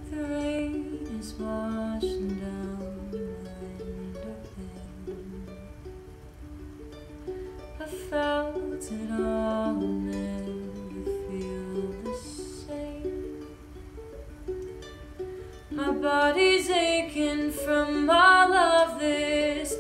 The rain is washing down my window pane. I felt it all, never feel the same. My body's aching from all of this